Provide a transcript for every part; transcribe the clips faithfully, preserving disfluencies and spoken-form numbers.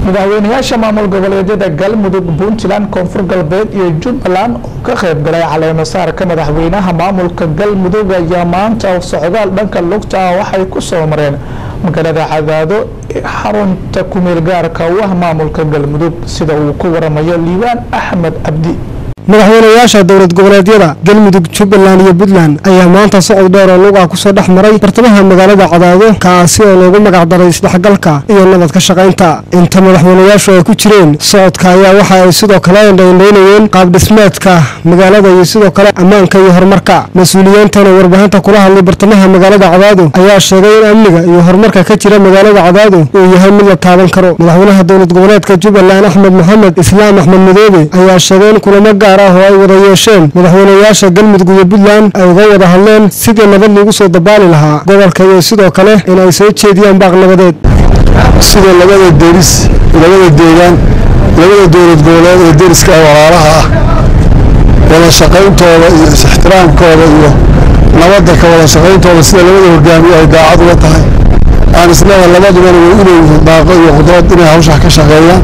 madaxweynayaasha maamul goboleedyada galmudug puntland koonfur galbeed iyo jubbaland oo ka qayb galay caleemasaarka madaxweynaha maamulka galmudug ayaa maanta socdaal dhanka lugta ah waxay ku soo mareen magaalada cadaado ee xarunta ku meel gaarka u ah maamulka galmudug sida uu ku waramayo liibaan axmed cabdi. madaxweynayaasha dowlad goboleedyada galmudug jubbaland iyo puntland ayaa maanta socod dheer oo luuqa ku soo dhex maray bartamaha magaalada cadaado kaasi oo loogu magac daray isdhexgalka iyo nabad ka shaqaynta. inta madaxweynayaashu ay ku jireen socodka ayaa waxa ay sidoo kale indhaynayeen qaab dhismeedka magaalada iyo sidoo kale ammaanka iyo horumarka. mas-uuliyiintan oo warbaahinta kula hadlay bartamaha magaalada cadaado ayaa sheegay in amniga iyo horumarka ka jira magaalada cadaado uu yahay mid la taaban karo. madaxweynaha dowlad goboleedka jubbaland axmed maxamed islaam axmed madoobe ayaa sheegay in kulamo gaar oo ay wada yeesheen madaxweynayaasha galmudug iyo puntland ay uga wada hadleen sidii nabad lagu soo dabaali lahaa gobolka iyo sidoo kale in ay soo jeediyaan baaq nabadeed sida labada deris labada deegaan labada dowlad goboleed ee deriska walaalaha ah wada shaqayntooda iyo ixtiraamkooda iyo nabadda ka wada shaqayntooda sida labada hogaamiye ay daacad uga tahay aan isleeyahay labadubana way inay daaqo iyo qudrad inay hawsha ka shaqeeyaan.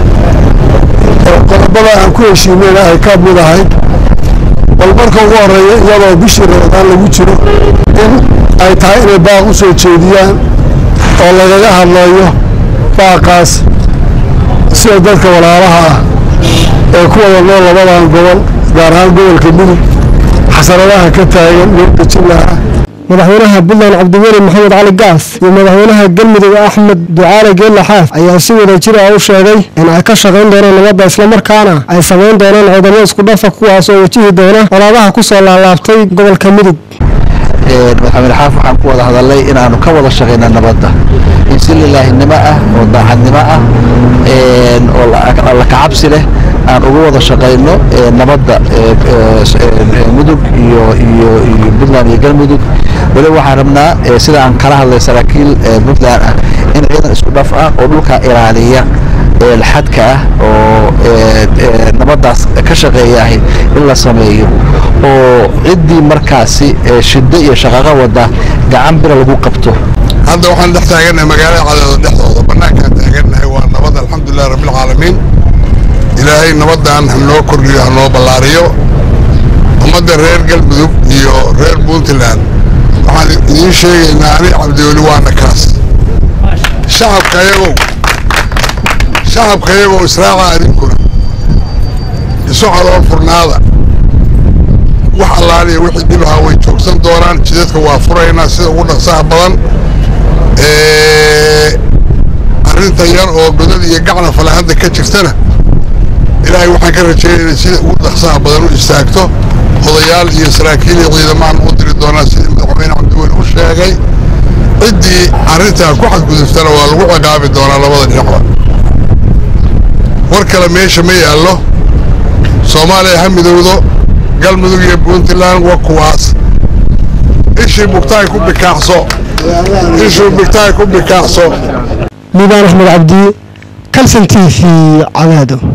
qodobada aan ku heshiinayna ay ka mid ahayd bal marka ugu horeeya iyadoo bishii Ramadaan lagu jiro in ay tahay inay baaq u soo jeediyaan oo lagaga hadlayo baaqaas sida dadka walaalaha ah ee ku wada nool labadan gobol gaar ahaan gobolka Mudug xasaradaha ka taagan dhulka Jilaa. madaxweynaha puntland cabdiweli maxamed cali gaas iyo madaxweynaha galmudug axmed ducaale geelle xaaf ayaa si wada jir ah u sheegay in ay ka shaqayn doonaan nabadda islamarkaana ay samayn doonaan ciidamo isku dhafa kuwaas oo wajihi doona colaadaha ku soo laalaabtay gobolka mudug. madaxweyne xaaf waxaan ku wada hadalay in aanu ka wada shaqayna nabadda in si lilaahinimo ah oo daacadnimo ah oo la kacabsi leh aan uga wada shaqayno nabadda mudug iyo iyo puntland iyo galmudug. wali waxaan rabnaa sida aan kala hadlay saraakiil puntland ah in ciidan isku dhaf ah oo dhulka ilaaliya xadka ah oo nabaddaas ka shaqeeyahay in la sameeyo oo ciddii markaasi shiddo iyo shaqaqa wada gacan bira lagu qabto. hadda waxaan dhex taaganahay magaalada cadaado dhexdooda bannaankaan taaganahay waa nabad alxamdulilah rabbil caalamiin. ilaahay nabaddan hanoo kordhiyo hanoo ballaariyo. ummadda reer galmudug iyo reer puntland waxaan idiin sheegaynaa ani cabdiweli waana kaas shacabka iyagoo shacabka iyagoo israaca adinkuna isu calool furnaada wax allaaliya wixii dhibaha way joogsan doonaan jidadka waa furaynaa sida ugu dhaqsaha badan. arrinta yar oo godad iyo gacna falahadda ka jirtana ilaahay waxaan ka rajaynaynaa sida ugu dhaqsaha badan u istaagto. odayaal iyo saraakiil iyo ciidamaan u diri doonaa sidii madaxweyne cabdiweli u sheegay. ciddii arrintaa ku xadguduftana waa lagu ciqaabi doonaa labada dhinacba. war kale meesha ma yaallo. soomaaliya ha midowdo. galmudug iyo puntland waa kuwaas. ishii bugtaay ku bikaaxso ishii bugtaay ku bikaaxso. liibaan axmed cabdi kalson t v cadaado.